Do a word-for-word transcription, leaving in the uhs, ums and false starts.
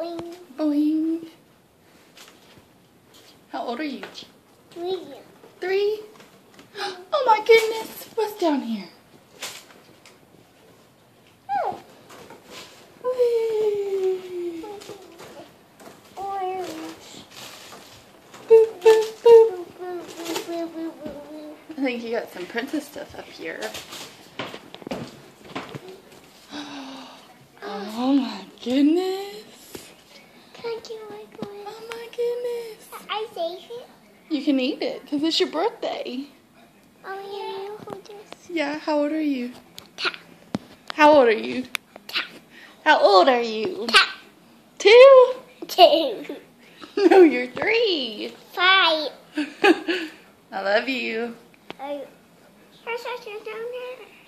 Boing. Boing. How old are you? Three. Three? Oh my goodness. What's down here? Oh. Whee. Orange. Boop, boop, boop. Boop, boop, boop, boop, boop, boop. I think you got some princess stuff up here. Oh my goodness. Thank you, Michael. Oh my goodness. I save it. You can eat it because it's your birthday. Oh, yeah, you hold this. Yeah, how old are you? Tap. How old are you? Tap. How old are you? Tap. Two? Two. No, you're three. Five. I love you. Oh, there's something down there.